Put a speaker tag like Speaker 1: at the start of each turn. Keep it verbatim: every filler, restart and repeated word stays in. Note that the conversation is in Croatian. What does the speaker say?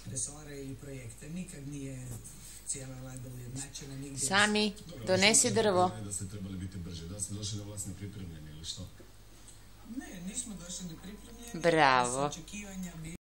Speaker 1: resore i projekte. Nikad nije cijela vlada ujednačena. Nigdje
Speaker 2: Sami, donesi drvo.
Speaker 3: Da ste trebali biti brže, da ste došli na vlast nepripremljeni ili što?
Speaker 1: Ne, nismo došli nepripremljeni.
Speaker 2: Bravo.
Speaker 1: Očekivanja